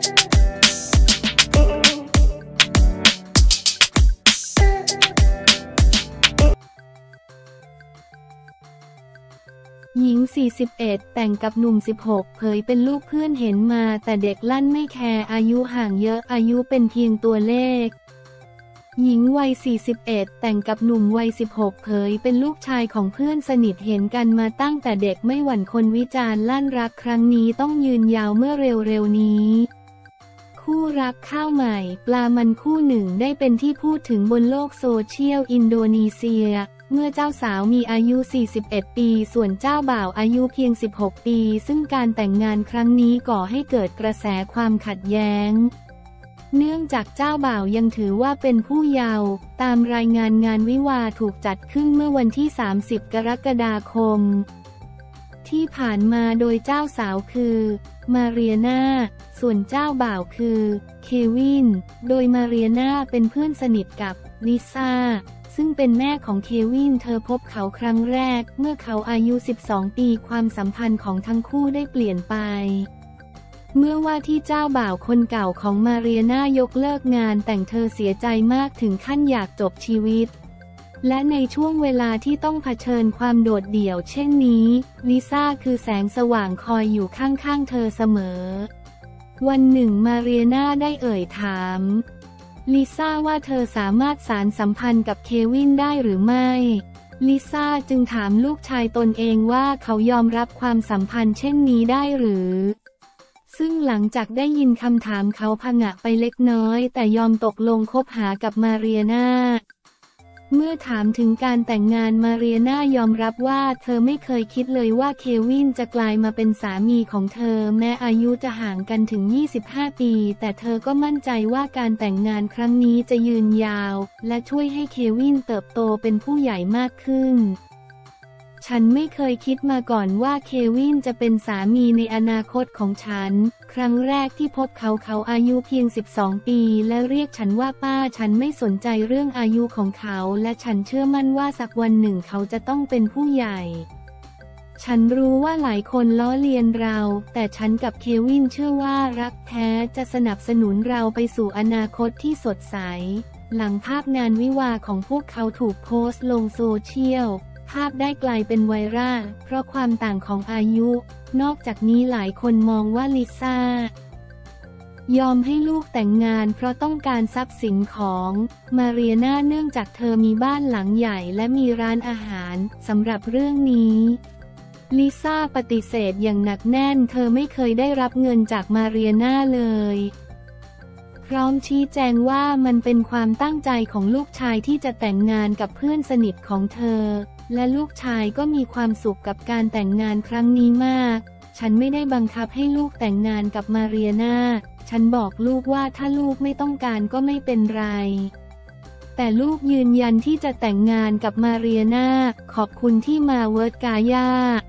หญิง 41 แต่งกับหนุ่ม 16 เผยเป็นลูกเพื่อนเห็นมาแต่เด็กลั่นไม่แคร์อายุห่างเยอะอายุเป็นเพียงตัวเลขหญิงวัย 41 แต่งกับหนุ่มวัย 16 เผยเป็นลูกชายของเพื่อนสนิทเห็นกันมาตั้งแต่เด็กไม่หวั่นคนวิจารณ์ลั่นรักครั้งนี้ต้องยืนยาวเมื่อเร็วๆนี้คู่รักข้าวใหม่ปลามันคู่หนึ่งได้เป็นที่พูดถึงบนโลกโซเชียลอินโดนีเซียเมื่อเจ้าสาวมีอายุ 41 ปีส่วนเจ้าบ่าวอายุเพียง 16 ปีซึ่งการแต่งงานครั้งนี้ก่อให้เกิดกระแสความขัดแย้งเนื่องจากเจ้าบ่าวยังถือว่าเป็นผู้เยาว์ตามรายงานงานวิวาห์ถูกจัดขึ้นเมื่อวันที่ 30 กรกฎาคมที่ผ่านมาโดยเจ้าสาวคือมาเรียนาส่วนเจ้าบ่าวคือเควินโดยมาเรียนาเป็นเพื่อนสนิทกับลิซ่าซึ่งเป็นแม่ของเควินเธอพบเขาครั้งแรกเมื่อเขาอายุ 12 ปีความสัมพันธ์ของทั้งคู่ได้เปลี่ยนไปเมื่อว่าที่เจ้าบ่าวคนเก่าของมาเรียนายกเลิกงานแต่งเธอเสียใจมากถึงขั้นอยากจบชีวิตและในช่วงเวลาที่ต้องเผชิญความโดดเดี่ยวเช่นนี้ลิซ่าคือแสงสว่างคอยอยู่ข้างๆเธอเสมอวันหนึ่งมาเรียนาได้เอ่ยถามลิซ่าว่าเธอสามารถสานสัมพันธ์กับเควินได้หรือไม่ลิซ่าจึงถามลูกชายตนเองว่าเขายอมรับความสัมพันธ์เช่นนี้ได้หรือซึ่งหลังจากได้ยินคำถามเขาผงะไปเล็กน้อยแต่ยอมตกลงคบหากับมาเรียนาเมื่อถามถึงการแต่งงานมาเรียนายอมรับว่าเธอไม่เคยคิดเลยว่าเควินจะกลายมาเป็นสามีของเธอแม้อายุจะห่างกันถึง 25 ปีแต่เธอก็มั่นใจว่าการแต่งงานครั้งนี้จะยืนยาวและช่วยให้เควินเติบโตเป็นผู้ใหญ่มากขึ้นฉันไม่เคยคิดมาก่อนว่าเควินจะเป็นสามีในอนาคตของฉันครั้งแรกที่พบเขาอายุเพียง 12 ปีและเรียกฉันว่าป้าฉันไม่สนใจเรื่องอายุของเขาและฉันเชื่อมั่นว่าสักวันหนึ่งเขาจะต้องเป็นผู้ใหญ่ฉันรู้ว่าหลายคนล้อเลียนเราแต่ฉันกับเควินเชื่อว่ารักแท้จะสนับสนุนเราไปสู่อนาคตที่สดใสหลังภาพงานวิวาห์ของพวกเขาถูกโพสต์ลงโซเชียลภาพได้กลายเป็นไวรัลเพราะความต่างของอายุนอกจากนี้หลายคนมองว่าลิซ่ายอมให้ลูกแต่งงานเพราะต้องการทรัพย์สินของมาเรียนาเนื่องจากเธอมีบ้านหลังใหญ่และมีร้านอาหารสำหรับเรื่องนี้ลิซ่าปฏิเสธอย่างหนักแน่นเธอไม่เคยได้รับเงินจากมาเรียนาเลยพร้อมชี้แจงว่ามันเป็นความตั้งใจของลูกชายที่จะแต่งงานกับเพื่อนสนิทของเธอและลูกชายก็มีความสุขกับการแต่งงานครั้งนี้มากฉันไม่ได้บังคับให้ลูกแต่งงานกับมาเรียนาฉันบอกลูกว่าถ้าลูกไม่ต้องการก็ไม่เป็นไรแต่ลูกยืนยันที่จะแต่งงานกับมาเรียนาขอบคุณที่มาเวิร์ดกาย่า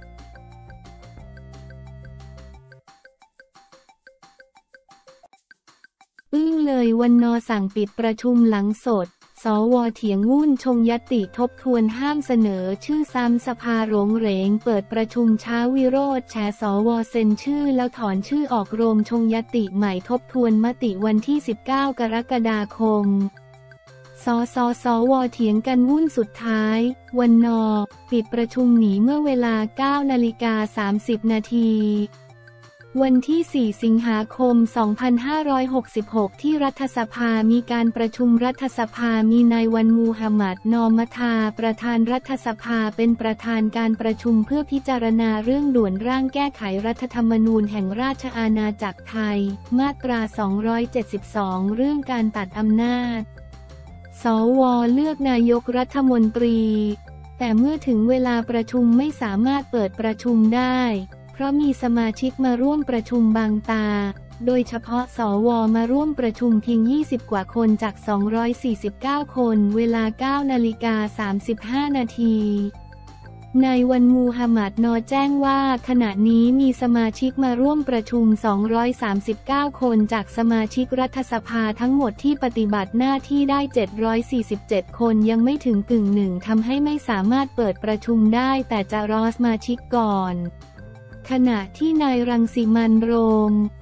อึ้งเลยวันน.สั่งปิดประชุมหลังสดสว.เถียงวุ่นชงญัตติทบทวนห้ามเสนอชื่อซ้ำสภาโหรงเหรงเปิดประชุมเช้าวิโรจน์แฉสว.เซ็นชื่อแล้วถอนชื่อออกโรมชงญัตติใหม่ทบทวนมติวันที่ 19 กรกฎาคมสว.เถียงกันวุ่นสุดท้ายวันน.ปิดประชุมหนีเมื่อเวลา 9:30 นาทีวันที่ 4 สิงหาคม 2566 ที่รัฐสภามีการประชุมรัฐสภามีนายวันมูฮัมหมัด นอมทาประธานรัฐสภาเป็นประธานการประชุมเพื่อพิจารณาเรื่องด่วนร่างแก้ไขรัฐธรรมนูญแห่งราชอาณาจักรไทยมาตรา 272 เรื่องการตัดอำนาจสว.เลือกนายกรัฐมนตรีแต่เมื่อถึงเวลาประชุมไม่สามารถเปิดประชุมได้เพราะมีสมาชิกมาร่วมประชุมบางตาโดยเฉพาะสว.มาร่วมประชุมเพียง20 กว่าคนจาก249 คนเวลา 9:35 นาทีนายวันมูฮัมหมัด นอแจ้งว่าขณะนี้มีสมาชิกมาร่วมประชุม239 คนจากสมาชิกรัฐสภาทั้งหมดที่ปฏิบัติหน้าที่ได้747 คนยังไม่ถึงกึ่งหนึ่งทำให้ไม่สามารถเปิดประชุมได้แต่จะรอสมาชิกก่อนขณะที่นายรังสิมันต์ โรม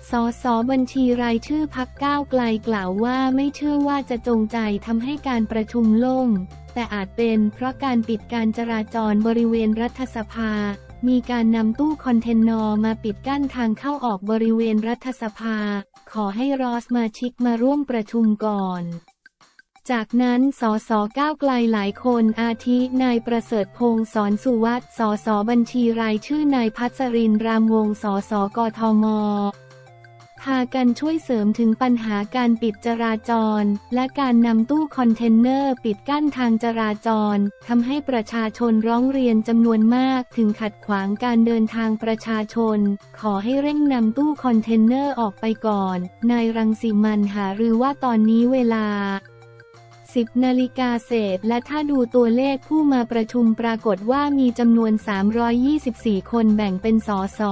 สสบัญชีรายชื่อพรรคก้าวไกลกล่าวว่าไม่เชื่อว่าจะจงใจทำให้การประชุมล่มแต่อาจเป็นเพราะการปิดการจราจรบริเวณรัฐสภามีการนำตู้คอนเทนเนอร์มาปิดกั้นทางเข้าออกบริเวณรัฐสภาขอให้สมาชิกมาร่วมประชุมก่อนจากนั้นสสก้าวไกลหลายคนอาทินายประเสริฐพงษ์สอนสุวัฒน์สสบัญชีรายชื่อนายพัชรินทร์รามวงศ์สสกทมพากันช่วยเสริมถึงปัญหาการปิดจราจรและการนำตู้คอนเทนเนอร์ปิดกั้นทางจราจรทำให้ประชาชนร้องเรียนจำนวนมากถึงขัดขวางการเดินทางประชาชนขอให้เร่งนำตู้คอนเทนเนอร์ออกไปก่อนนายรังสิมันต์หารือว่าตอนนี้เวลา10 นาฬิกาเศษและถ้าดูตัวเลขผู้มาประชุมปรากฏว่ามีจำนวน324คนแบ่งเป็นสส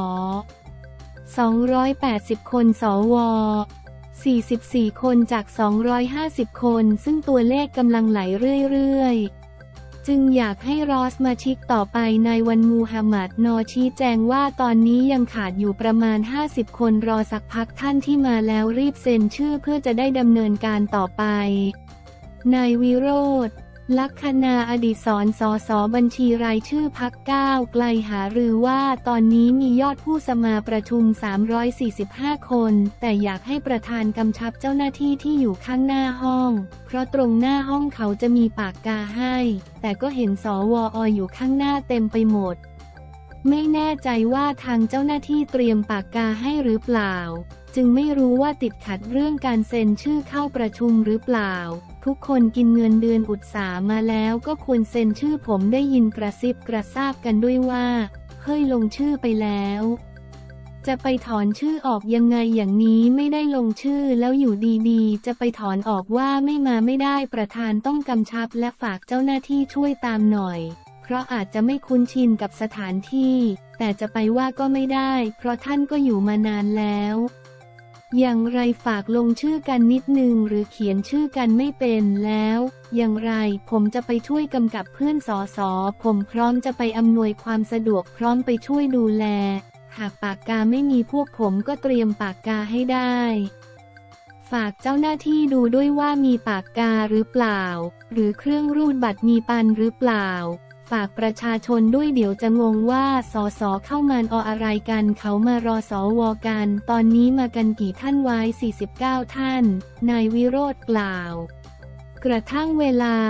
280คนสว44คนจาก250คนซึ่งตัวเลขกำลังไหลเรื่อยๆจึงอยากให้สมาชิกต่อไปในวันมูฮัมหมัดชี้แจงว่าตอนนี้ยังขาดอยู่ประมาณ50คนรอสักพักท่านที่มาแล้วรีบเซ็นชื่อเพื่อจะได้ดำเนินการต่อไปนายวิโรจน์ ลัคนาอดิศรสสบัญชีรายชื่อพรรคก้าวไกลหารือว่าตอนนี้มียอดผู้สมาประชุม345คนแต่อยากให้ประธานกำชับเจ้าหน้าที่ที่อยู่ข้างหน้าห้องเพราะตรงหน้าห้องเขาจะมีปากกาให้แต่ก็เห็นสวอยู่ข้างหน้าเต็มไปหมดไม่แน่ใจว่าทางเจ้าหน้าที่เตรียมปากกาให้หรือเปล่าจึงไม่รู้ว่าติดขัดเรื่องการเซ็นชื่อเข้าประชุมหรือเปล่าทุกคนกินเงินเดือนอุตสาห์มาแล้วก็ควรเซ็นชื่อผมได้ยินกระซิบกระซาบกันด้วยว่าเฮ้ยลงชื่อไปแล้วจะไปถอนชื่อออกยังไงอย่างนี้ไม่ได้ลงชื่อแล้วอยู่ดีๆจะไปถอนออกว่าไม่มาไม่ได้ประธานต้องกำชับและฝากเจ้าหน้าที่ช่วยตามหน่อยเพราะอาจจะไม่คุ้นชินกับสถานที่แต่จะไปว่าก็ไม่ได้เพราะท่านก็อยู่มานานแล้วอย่างไรฝากลงชื่อกันนิดนึงหรือเขียนชื่อกันไม่เป็นแล้วอย่างไรผมจะไปช่วยกำกับเพื่อนสสผมพร้อมจะไปอำนวยความสะดวกพร้อมไปช่วยดูแลหากปากกาไม่มีพวกผมก็เตรียมปากกาให้ได้ฝากเจ้าหน้าที่ดูด้วยว่ามีปากกาหรือเปล่าหรือเครื่องรูดบัตรมีปันหรือเปล่าฝากประชาชนด้วยเดี๋ยวจะงงว่าสสเข้ามาอะไรกันเขามารอสวกันตอนนี้มากันกี่ท่านไว้49ท่านนายวิโรจน์กล่าวกระทั่งเวลา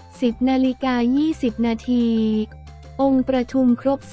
10:20 นาทีองค์ประชุมครบ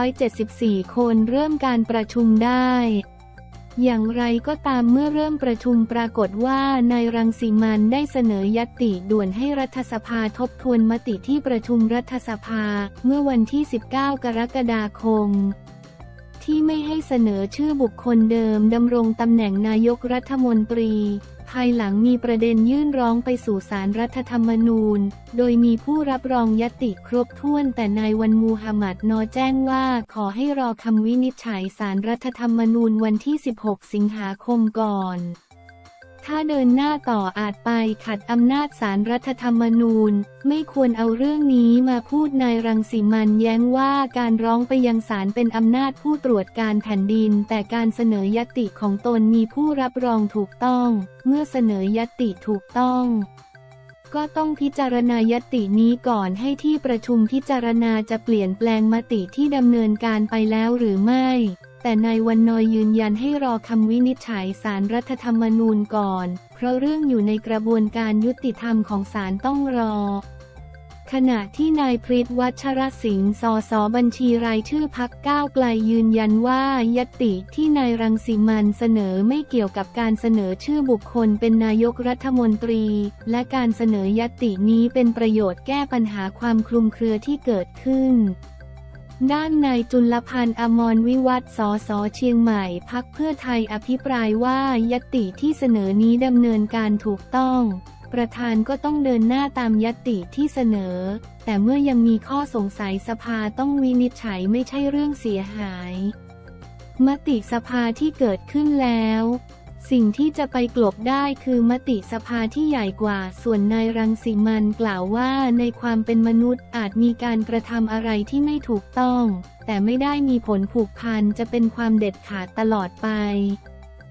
374คนเริ่มการประชุมได้อย่างไรก็ตามเมื่อเริ่มประชุมปรากฏว่านายรังสิมันต์ได้เสนอญัตติด่วนให้รัฐสภาทบทวนมติที่ประชุมรัฐสภาเมื่อวันที่19 กรกฎาคมที่ไม่ให้เสนอชื่อบุคคลเดิมดำรงตำแหน่งนายกรัฐมนตรีภายหลังมีประเด็นยื่นร้องไปสู่ศาลรัฐธรรมนูญโดยมีผู้รับรองญัตติครบถ้วนแต่นายวันมูฮัมหมัดแจ้งว่าขอให้รอคำวินิจฉัยศาลรัฐธรรมนูญวันที่16 สิงหาคมก่อนถ้าเดินหน้าต่ออาจไปขัดอำนาจศาลรัฐธรรมนูญไม่ควรเอาเรื่องนี้มาพูดนายรังสิมันต์แย้งว่าการร้องไปยังศาลเป็นอำนาจผู้ตรวจการแผ่นดินแต่การเสนอญัตติของตนมีผู้รับรองถูกต้องเมื่อเสนอญัตติถูกต้องก็ต้องพิจารณาญัตตินี้ก่อนให้ที่ประชุมพิจารณาจะเปลี่ยนแปลงมติที่ดำเนินการไปแล้วหรือไม่แต่นายวันยืนยันให้รอคำวินิจฉัยศาลรัฐธรรมนูญก่อนเพราะเรื่องอยู่ในกระบวนการยุติธรรมของศาลต้องรอขณะที่นายพฤทธิ์วัชรสิงห์สสบัญชีรายชื่อพรรคก้าวไกลยืนยันว่าญัตติที่นายรังสิมันต์เสนอไม่เกี่ยวกับการเสนอชื่อบุคคลเป็นนายกรัฐมนตรีและการเสนอญัตตินี้เป็นประโยชน์แก้ปัญหาความคลุมเครือที่เกิดขึ้นด้านนายจุลพันธ์อมรวิวัฒน์สสเชียงใหม่พรรคเพื่อไทยอภิปรายว่าญัตติที่เสนอนี้ดำเนินการถูกต้องประธานก็ต้องเดินหน้าตามญัตติที่เสนอแต่เมื่อยังมีข้อสงสัยสภาต้องวินิจฉัยไม่ใช่เรื่องเสียหายมติสภาที่เกิดขึ้นแล้วสิ่งที่จะไปกลบได้คือมติสภาที่ใหญ่กว่าส่วนนายรังสิมันต์กล่าวว่าในความเป็นมนุษย์อาจมีการกระทำอะไรที่ไม่ถูกต้องแต่ไม่ได้มีผลผูกพันจะเป็นความเด็ดขาดตลอดไป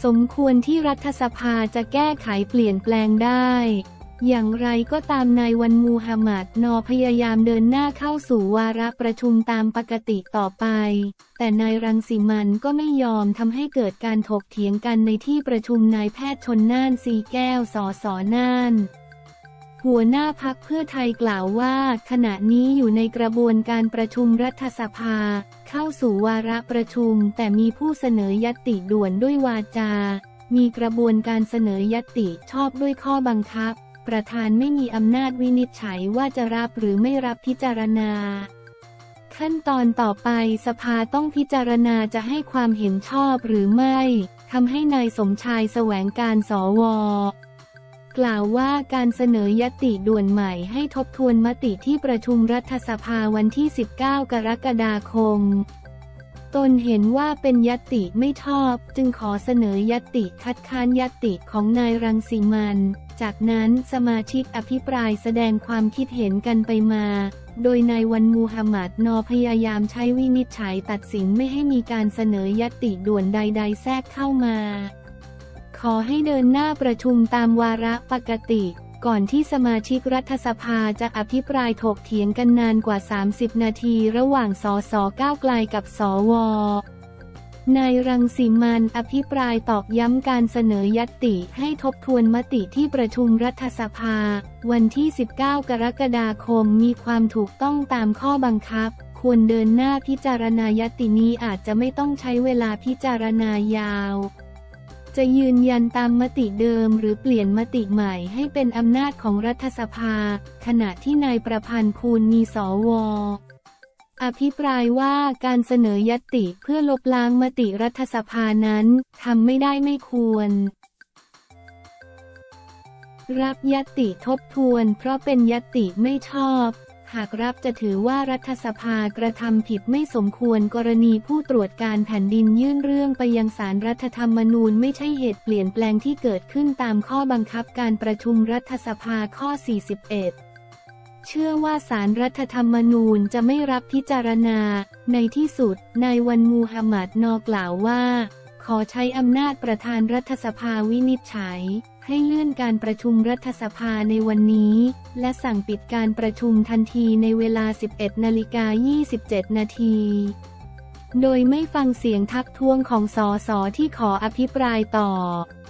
สมควรที่รัฐสภาจะแก้ไขเปลี่ยนแปลงได้อย่างไรก็ตามนายวันมูฮัมหมัดนพยายามเดินหน้าเข้าสู่วาระประชุมตามปกติต่อไปแต่นายรังสิมันก็ไม่ยอมทำให้เกิดการถกเถียงกันในที่ประชุมนายแพทย์ชลน่านสีแก้วสสน่านหัวหน้าพรรคเพื่อไทยกล่าวว่าขณะนี้อยู่ในกระบวนการประชุมรัฐสภาเข้าสู่วาระประชุมแต่มีผู้เสนอญัตติด่วนด้วยวาจามีกระบวนการเสนอญัตติชอบด้วยข้อบังคับประธานไม่มีอำนาจวินิจฉัยว่าจะรับหรือไม่รับพิจารณาขั้นตอนต่อไปสภาต้องพิจารณาจะให้ความเห็นชอบหรือไม่ทำให้นายสมชายแสวงการสว.กล่าวว่าการเสนอญัตติด่วนใหม่ให้ทบทวนมติที่ประชุมรัฐสภาวันที่ 19 กรกฎาคมตนเห็นว่าเป็นญัตติไม่ชอบจึงขอเสนอญัตติคัดค้านญัตติของนายรังสิมันจากนั้นสมาชิกอภิปรายแสดงความคิดเห็นกันไปมาโดยนายวันมูฮัมหมัดนพยายามใช้วินิจฉัยตัดสินไม่ให้มีการเสนอญัตติด่วนใดๆแทรกเข้ามาขอให้เดินหน้าประชุมตามวาระปกติก่อนที่สมาชิกรัฐสภาจะอภิปรายถกเถียงกันนานกว่า30นาทีระหว่างสสก้าวไกลกับสวนายรังสิมันอภิปรายตอกย้ำการเสนอญัตติให้ทบทวนมติที่ประชุมรัฐสภาวันที่ 19 กรกฎาคมมีความถูกต้องตามข้อบังคับควรเดินหน้าพิจารณาญัตตินี้อาจจะไม่ต้องใช้เวลาพิจารณายาวจะยืนยันตามมติเดิมหรือเปลี่ยนมติใหม่ให้เป็นอำนาจของรัฐสภาขณะที่นายประพันธ์คูณมีสว.อภิปรายว่าการเสนอญัตติเพื่อลบล้างมติรัฐสภานั้นทำไม่ได้ไม่ควรรับญัตติทบทวนเพราะเป็นญัตติไม่ชอบหากรับจะถือว่ารัฐสภากระทำผิดไม่สมควรกรณีผู้ตรวจการแผ่นดินยื่นเรื่องไปยังศาลรัฐธรรมนูญไม่ใช่เหตุเปลี่ยนแปลงที่เกิดขึ้นตามข้อบังคับการประชุมรัฐสภาข้อ 41 เชื่อว่าศาลรัฐธรรมนูญจะไม่รับพิจารณาในที่สุดนายวันมูฮัมหมัดนกล่าวว่าขอใช้อำนาจประธานรัฐสภาวินิจฉัยให้เลื่อนการประชุมรัฐสภาในวันนี้และสั่งปิดการประชุมทันทีในเวลา 11:27 นาทีโดยไม่ฟังเสียงทักท้วงของสสที่ขออภิปรายต่อ